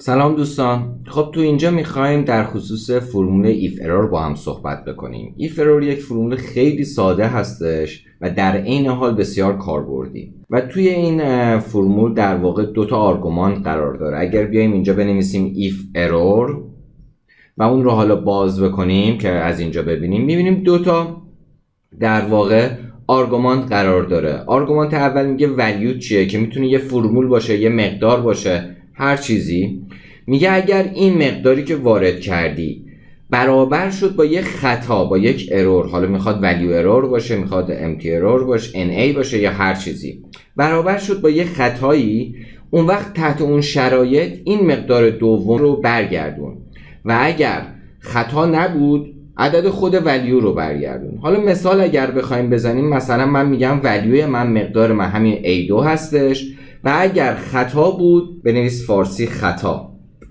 سلام دوستان. خب تو اینجا میخوایم در خصوص فرمول ایف ارور با هم صحبت بکنیم. ایف ارور یک فرمول خیلی ساده هستش و در عین حال بسیار کاربردی و توی این فرمول در واقع دوتا آرگومان قرار داره. اگر بیایم اینجا بنویسیم ایف ارور و اون رو حالا باز بکنیم که از اینجا ببینیم، میبینیم دوتا در واقع آرگومان قرار داره. آرگومانت اول میگه ولیو چیه که میتونه یه فرمول باشه، یه مقدار باشه، هر چیزی. میگه اگر این مقداری که وارد کردی برابر شد با یک خطا، با یک ارور، حالا میخواد ولیو ارور باشه، میخواد امتی ارور باشه، NA باشه یا هر چیزی، برابر شد با یک خطایی، اون وقت تحت اون شرایط این مقدار دوم رو برگردون و اگر خطا نبود عدد خود ولیو رو برگردون. حالا مثال اگر بخوایم بزنیم، مثلا من میگم ولیوی من، مقدار من همین A2 هستش و اگر خطا بود بنویس فارسی خطا.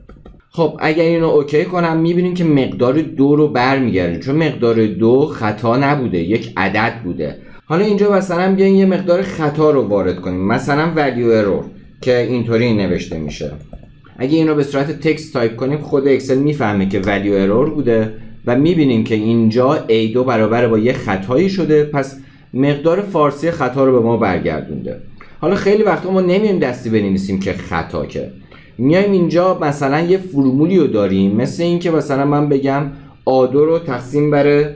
خب اگر اینو اوکی کنم میبینیم که مقدار 2 رو برمیگرده، چون مقدار 2 خطا نبوده، یک عدد بوده. حالا اینجا مثلا بیاین یه مقدار خطا رو وارد کنیم، مثلا ولیو ارور که اینطوری نوشته میشه. اگه این رو به صورت تکست تایپ کنیم خود اکسل میفهمه که ولیو ارور بوده و میبینیم که اینجا A2 برابر با یه خطایی شده، پس مقدار فارسی خطا رو به ما برگردونده. حالا خیلی وقتا ما نمیایم دستی بنویسیم که خطا، که میایم اینجا مثلا یه فرمولی رو داریم، مثل این که مثلا من بگم A2 رو تقسیم بر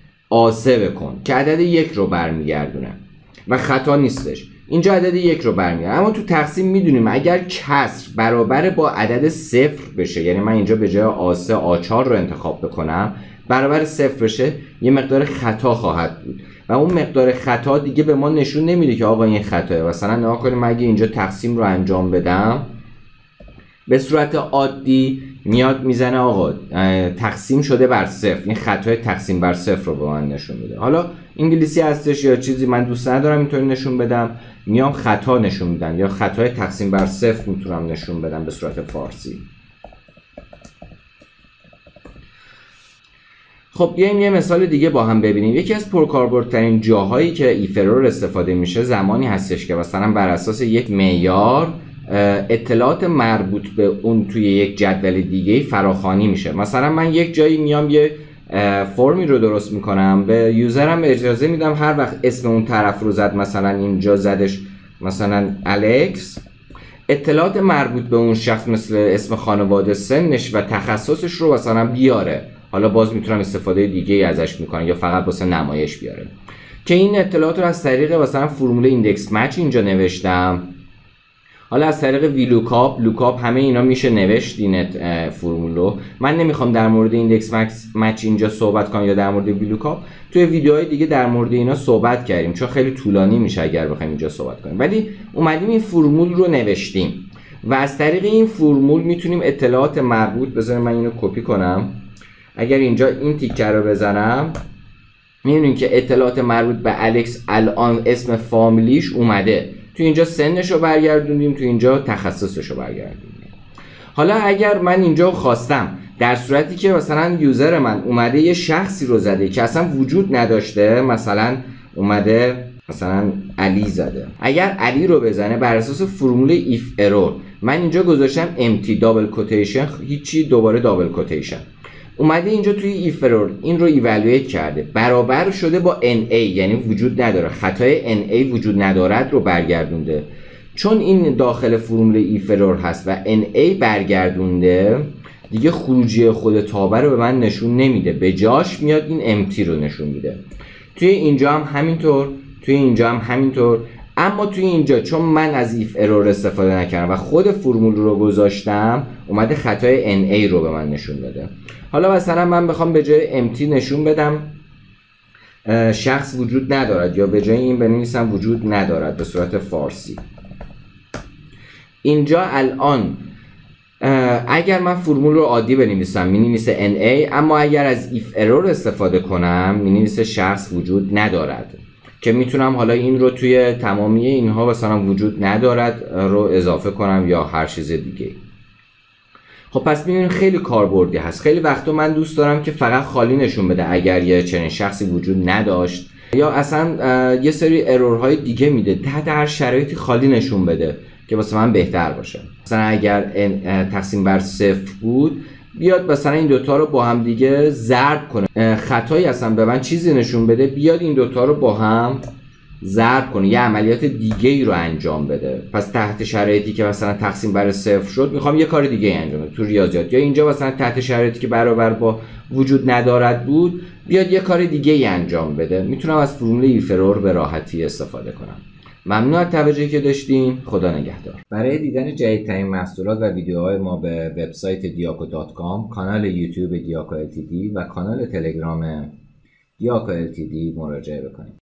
A3 بکن که عدد 1 رو برمیگردونه و خطا نیستش. اینجا عدد 1 رو برمیگردونه، اما تو تقسیم میدونیم اگر کسر برابر با عدد 0 بشه، یعنی من اینجا به جای A3 A4 رو انتخاب بکنم، برابر 0 بشه، یه مقدار خطا خواهد بود و اون مقدار خطا دیگه به ما نشون نمیده که آقا این خطاه. مثلا نگاه کنیم، اگه اینجا تقسیم رو انجام بدم به صورت عادی میاد میزنه آقا تقسیم شده بر 0، این خطای تقسیم بر 0 رو به من نشون میده. حالا انگلیسی هستش یا چیزی من دوست ندارم اینطوری نشون بدم، میام خطا نشون میدم یا خطای تقسیم بر 0 میتونم نشون بدم به صورت فارسی. خب بیایم یه مثال دیگه با هم ببینیم. یکی از پرکاربردترین جاهایی که ایف ارور استفاده میشه زمانی هستش که مثلا بر اساس یک معیار اطلاعات مربوط به اون توی یک جدول دیگه فراخوانی میشه. مثلا من یک جایی میام یه فرمی رو درست میکنم، به یوزرم اجازه میدم هر وقت اسم اون طرف رو زد، مثلا اینجا زدش مثلا الکس، اطلاعات مربوط به اون شخص مثل اسم خانواده، سنش و تخصصش رو مثلا بیاره. حالا باز میتونم استفاده دیگه ازش میکنم یا فقط واسه نمایش بیاره، که این اطلاعات رو از طریق مثلا فرمول ایندکس مچ اینجا نوشتم. حالا از طریق ویلوکاپ، لوکاپ، همه اینا میشه نوشت این فرمول رو. من نمیخوام در مورد ایندکس مچ اینجا صحبت کنم یا در مورد ویلوکاپ، توی ویدیوهای دیگه در مورد اینا صحبت کردیم چون خیلی طولانی میشه اگر بخوایم اینجا صحبت کنیم. ولی اومدیم این فرمول رو نوشتیم و از طریق این فرمول میتونیم اطلاعات مربوط، بذارید من اینو کپی کنم، اگر اینجا این تیکه رو بزنم میبینیم که اطلاعات مربوط به الکس الان اسم فامیلیش اومده، تو اینجا سنش رو برگردوندیم، تو اینجا تخصصش رو برگردوندیم. حالا اگر من اینجا خواستم در صورتی که مثلا یوزر من اومده یه شخصی رو زده که اصلا وجود نداشته، مثلا اومده مثلا علی زده، اگر علی رو بزنه بر اساس فرمول ایف ارور من اینجا گذاشتم امتی دابل کوتیشن، هیچی، دوباره دابل کوتیشن، اومده اینجا توی ایف ارور این رو ایوالویت کرده، برابر شده با NA، یعنی وجود نداره، خطای NA وجود ندارد رو برگردونده. چون این داخل فرمول ایف ارور هست و NA برگردونده، دیگه خروجی خود تابع رو به من نشون نمیده، به جاش میاد این امتی رو نشون میده. توی اینجا هم همینطور، توی اینجا هم همینطور، اما توی اینجا چون من از ایف ارور استفاده نکردم و خود فرمول رو گذاشتم، اومده خطای NA رو به من نشون داده. حالا مثلا من بخوام به جای امتی نشون بدم شخص وجود ندارد، یا به جای این بنویسم وجود ندارد به صورت فارسی. اینجا الان اگر من فرمول رو عادی بنویسم مینویسه NA، اما اگر از ایف ارور استفاده کنم مینویسه شخص وجود ندارد، که میتونم حالا این رو توی تمامی اینها مثلا وجود ندارد رو اضافه کنم یا هر چیز دیگه. خب پس میبینیم خیلی کاربردی هست. خیلی وقتا من دوست دارم که فقط خالی نشون بده اگر یه چنین شخصی وجود نداشت یا اصلا یه سری ارورهای دیگه میده، تحت هر شرایطی خالی نشون بده که واسه من بهتر باشه. مثلا اگر تقسیم بر 0 بود، بیاد مثلا این دوتا رو با هم دیگه ضرب کنه. خطایی اصلا به من چیزی نشون بده، بیاد این دوتا رو با هم ضرب کنه، یه عملیات دیگه ای رو انجام بده. پس تحت شرایطی که مثلا تقسیم بر 0 شد، میخوام یه کار دیگه انجام بده تو ریاضیات. یا اینجا مثلا تحت شرایطی که برابر با وجود ندارد بود، بیاد یه کار دیگه ای انجام بده. میتونم از فرمول ایف ارور به راحتی استفاده کنم. ممنون از توجهی که داشتین. خدا نگهدار. برای دیدن جدیدترین محصولات و ویدیوهای ما به وبسایت diaco.com، کانال یوتیوب diaco ltd و کانال تلگرام diaco ltd مراجعه بکنید.